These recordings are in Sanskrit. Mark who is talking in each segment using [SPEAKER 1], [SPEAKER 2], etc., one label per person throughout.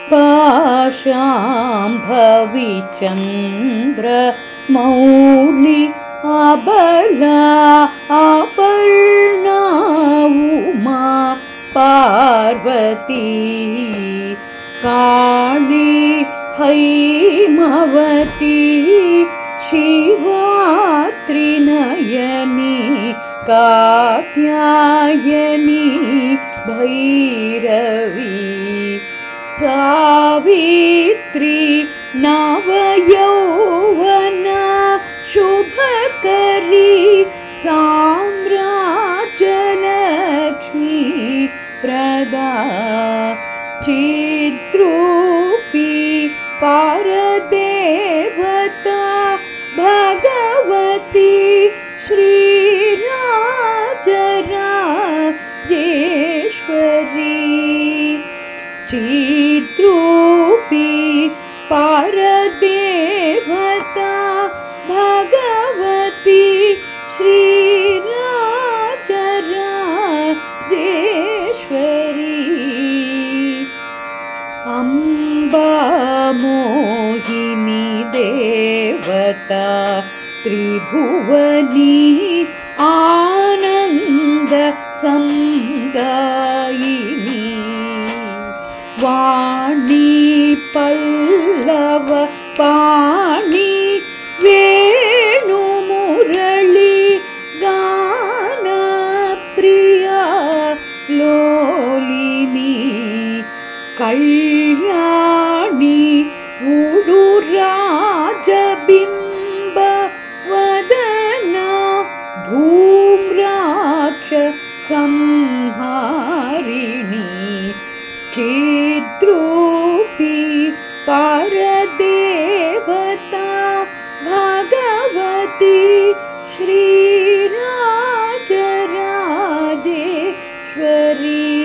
[SPEAKER 1] पाशाम्भवी चन्द्रमौळि अबला अपर्णा उमा पार्वती काली हैमवती शिवा त्रिनयनी कात्यायनी भैरवी सावित्री नवयौवना शुभकरी साम्राज्यलक्ष्मी प्रदा चिद्रूपी परदेवता भगवती श्रीराजराजेश्वरी चिद्रूपी परदेवता भगवती श्रीराजराजेश्वरी अम्बा मोहिनी देवता त्रिभुवनी आनंद संदायिनी वाणी पल्लव पाणी वेणु मुरली गान प्रिया लोलिनी कल्याणी उडुराजबिम्ब वदना धूम्राक्ष संहारिणी चिद्रूपी परदेवता भगवती श्रीराजराजेश्वरी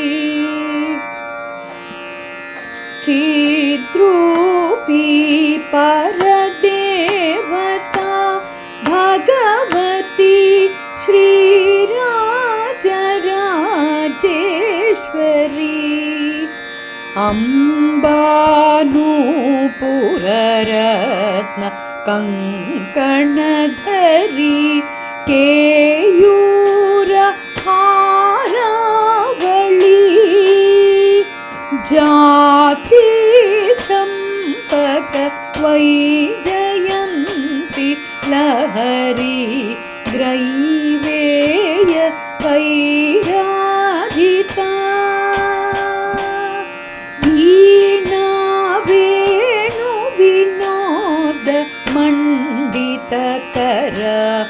[SPEAKER 1] चिद्रूपी परदेवता भगवती श्रीराजराजेश्वरी अम्बानूपुररत्न कंकणधरी केयूर हारावळी जाति चंपक वैजयंती लहरी ग्रैवेय वैराजिता वीणा वेणु विनोद मंडितकर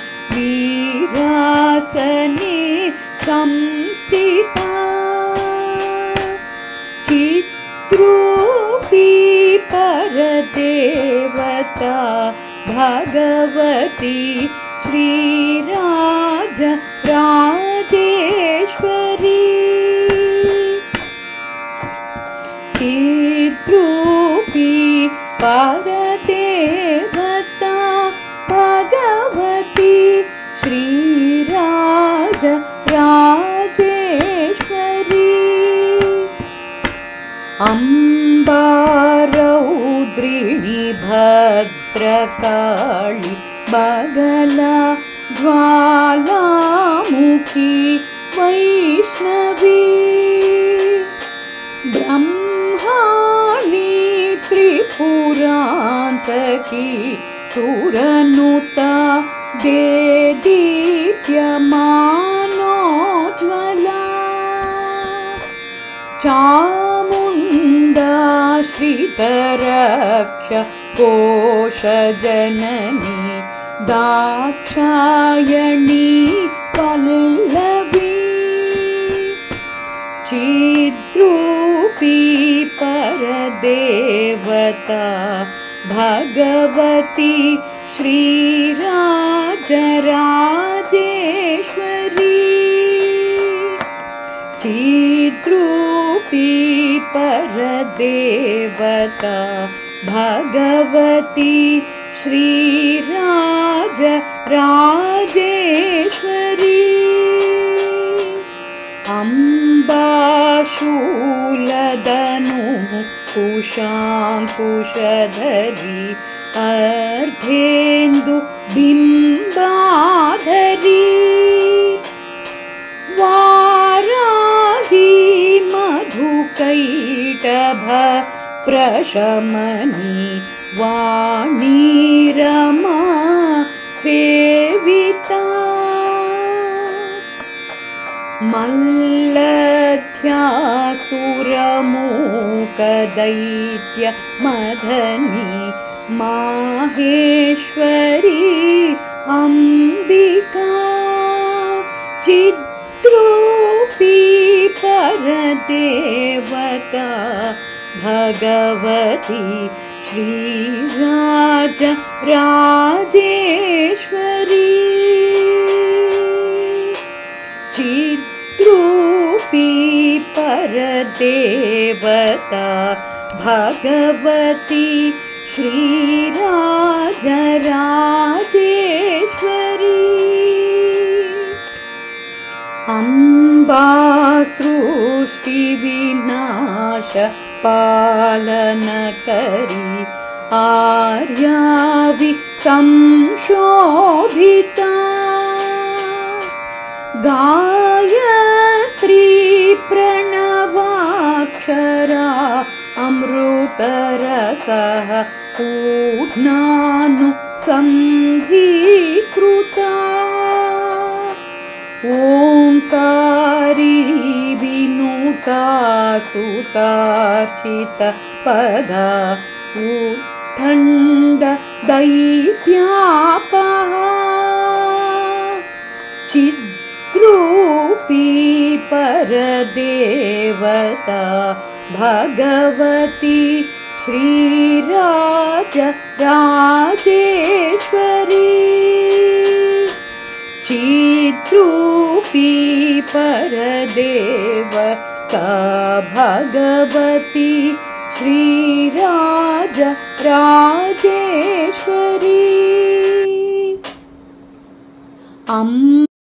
[SPEAKER 1] वीरासने संस्थिता चिद्रूपी परदेवता भगवती श्रीराजराजेश्वरी चिद्रूपी परदेवता भगवती श्रीराजराजेश्वरी अम्बा रौद्रिणी भद्रकाली बगला ज्वालामुखी वैष्णवी ब्रह्माणी त्रिपुरान्तकी सुरनुता देदीप्यमानोज्ज्वला चामुण्डा श्रितरक्ष कोशजननी दाक्षायणी पल्लवी चिद्रूपी परदेवता भगवती श्रीराजराजेश्वरी चिद्रूपी परदेवता भगवती श्रीराजराजेश्वरी अम्बा शूलधनु कुशाङ्कुशधरी अर्धेन्दु बिम्बाधरी वाराही मधुकैटभ प्रशमनी वाणी रमा सेविता मल्लध्यासुरमूकदैत्य मदनी माहेश्वरी अम्बिका चिद्रूपी परदेवता भगवती श्रीराज राजेश्वरी चिद्रूपी परदेवता भगवती श्रीराज राजेश्वरी अम्बा सृष्टि विनाश पालनकरी आर्यावि संशोभिता गायत्री प्रणवाक्षरा अमृतरसः पूर्णानुसन्धीकृता ओंकारी विनुता सुतार्चित पदा उत्थण्ड दैत्यापहा चिद्रूपी परदेवता भगवती श्रीराज राजेश्वरी चिद्रूपी परदेवता भगवती श्रीराज राजेश्वरी